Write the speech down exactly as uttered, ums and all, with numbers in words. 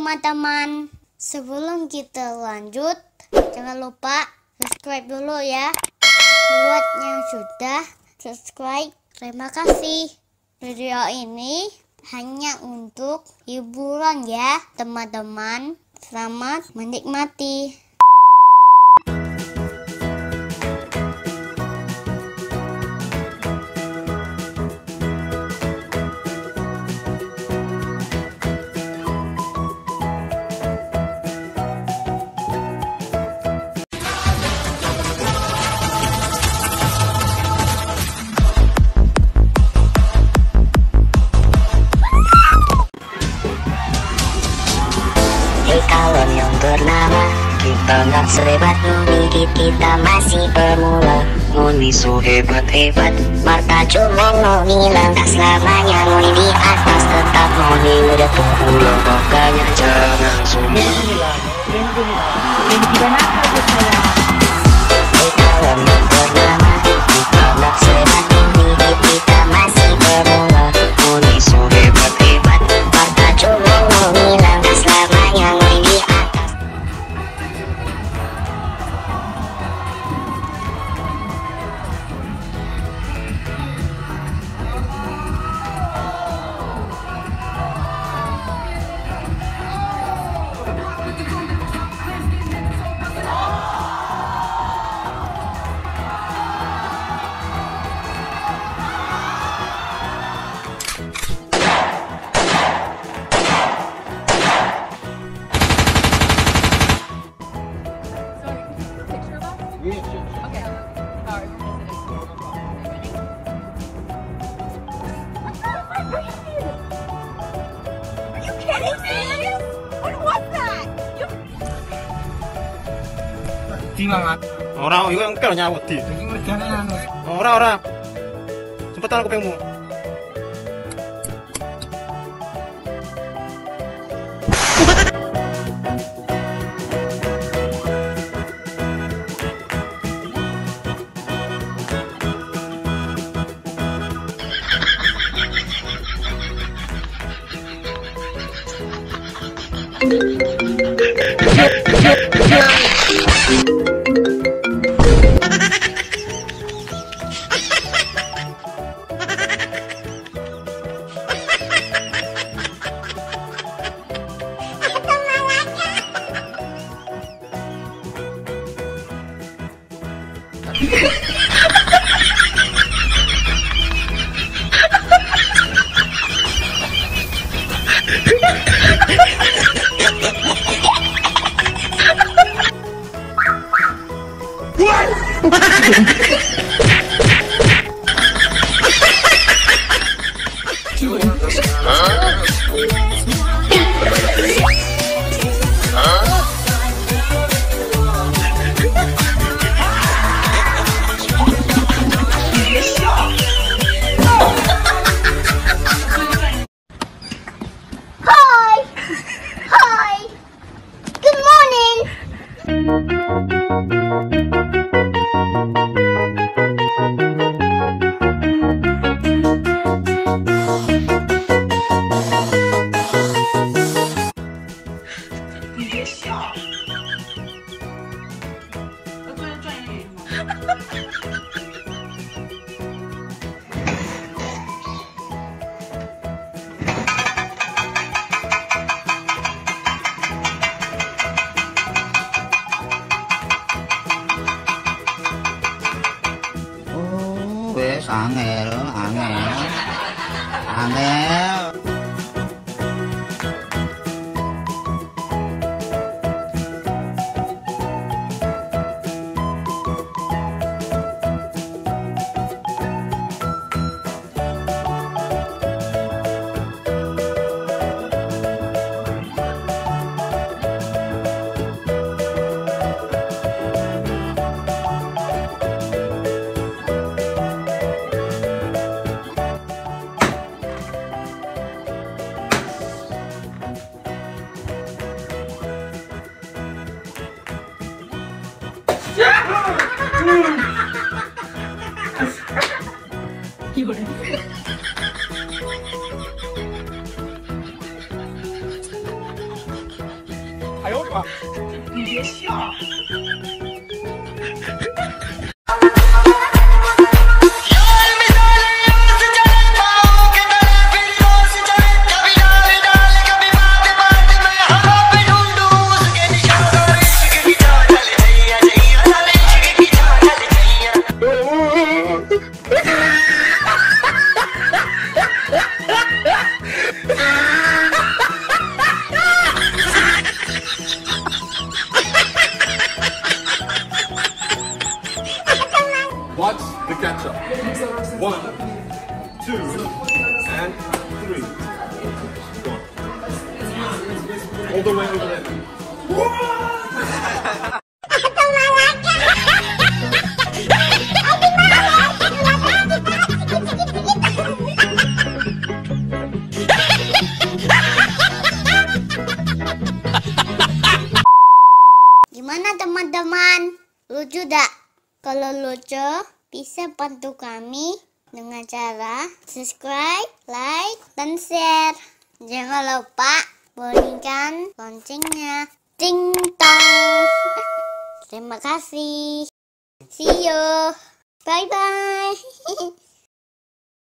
teman-teman. Sebelum kita lanjut, jangan lupa subscribe dulu ya. Buat yang sudah subscribe, terima kasih. Video ini hanya untuk hiburan ya teman-teman. Selamat menikmati. Kawan yang bernama kita nggak sehebat Nuni, kita masih pemula. Nuni so hebat-hebat, Marta cuma mau bilang tak selamanya Nuni di atas, tetap Nuni udah pemula. Makanya jangan sunyi. Hey kawan yang bernama kita nggak sehebat Nuni, kita masih pemula. Nuni so hebat-hebat, Marta cuma mau bilang tak selamanya Nuni di atas. Orang itu yang kalau nyawut di orang orang sempetan aku pengen wes angel, angel, angel. Watch the ketchup. One, two, and three. Go on. All the way over there. Gimana teman-teman? Lucu tak? Kalau lucu, bisa bantu kami dengan cara subscribe, like, dan share. Jangan lupa bunyikan loncengnya. Ting tong. Terima kasih. See you. Bye bye.